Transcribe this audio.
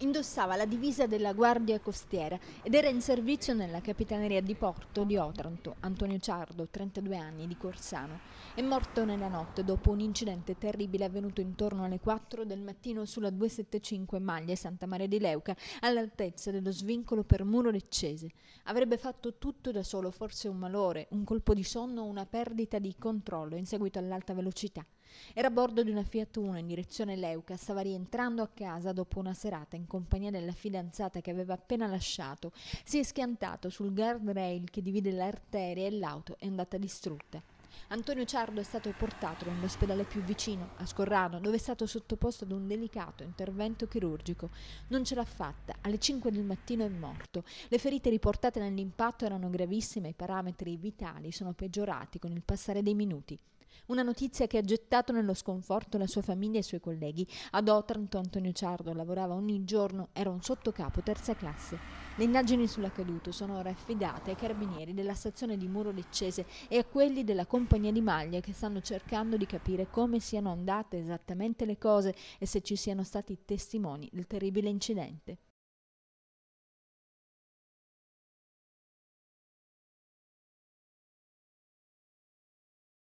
Indossava la divisa della Guardia Costiera ed era in servizio nella Capitaneria di Porto di Otranto. Antonio Ciardo, 32 anni, di Corsano, è morto nella notte dopo un incidente terribile avvenuto intorno alle 4 del mattino sulla 275 Maglie Santa Maria di Leuca, all'altezza dello svincolo per Muro Leccese. Avrebbe fatto tutto da solo, forse un malore, un colpo di sonno o una perdita di controllo in seguito all'alta velocità. Era a bordo di una Fiat Uno in direzione Leuca, stava rientrando a casa dopo una serata in compagnia della fidanzata che aveva appena lasciato. Si è schiantato sul guardrail che divide l'arteria e l'auto è andata distrutta. Antonio Ciardo è stato portato nell'ospedale più vicino, a Scorrano, dove è stato sottoposto ad un delicato intervento chirurgico. Non ce l'ha fatta, alle 5 del mattino è morto. Le ferite riportate nell'impatto erano gravissime e i parametri vitali sono peggiorati con il passare dei minuti. Una notizia che ha gettato nello sconforto la sua famiglia e i suoi colleghi. Ad Otranto Antonio Ciardo lavorava ogni giorno, era un sottocapo terza classe. Le indagini sull'accaduto sono ora affidate ai carabinieri della stazione di Muro Leccese e a quelli della compagnia di maglie che stanno cercando di capire come siano andate esattamente le cose e se ci siano stati testimoni del terribile incidente.